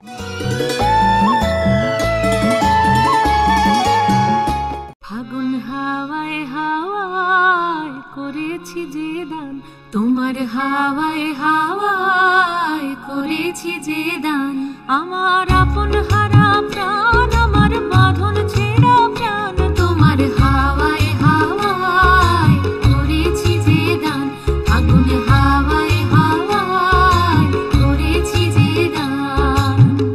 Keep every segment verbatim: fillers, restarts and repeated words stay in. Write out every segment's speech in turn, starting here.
ফাগুন হাওয়ায় হাওয়ায় করেছি যে দান, তোমার হাওয়ায় হাওয়ায় করেছি যে দান। আমার আপন হারা প্রাণ, আমার বাঁধন ছেঁড়া প্রাণ, তোমার হাওয়ায় হাওয়ায় করেছি যে দান। ফাগুন হাওয়ায় হাওয়ায় করেছি যে দান।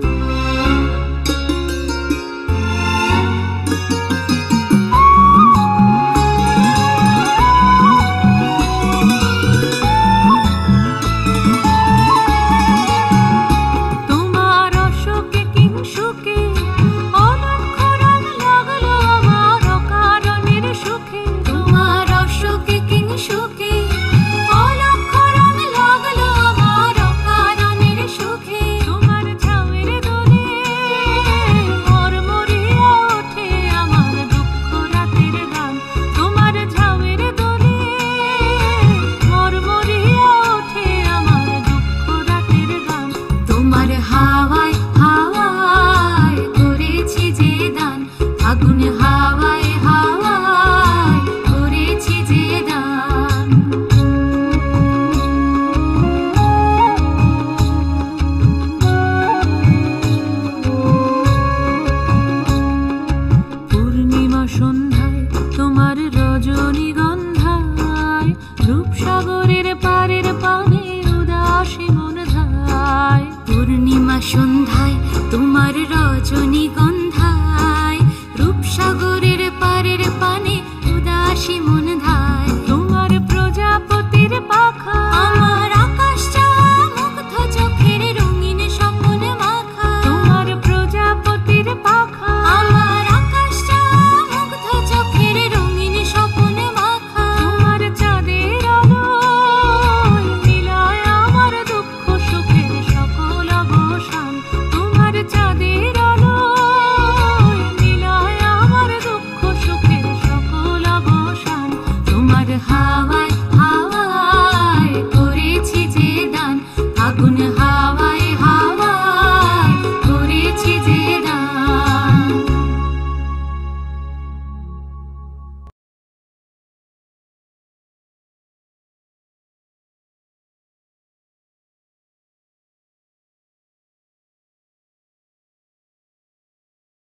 সন্ধ্যায় তোমার রজনীগন্ধায়, রূপসাগরের পারের পানে উদাসী মন ধায়। তোমার প্রজাপতির পাখা, আমার আকাশ চাওয়া মুগ্ধ চোখের রঙিন স্বপ্ন মাখা। তোমার প্রজাপতির পাখা, আমার আকাশ চাওয়া মুগ্ধ চোখের রঙিন স্বপ্ন মাখা। তোমার চাঁদের আলোয় মিলায় আমার দুঃখ সুখের সকল অবসান। তোমার চাঁদের আলোয় মিলায় আমার দুঃখ সুখের সকল অবসান। তোমার হাত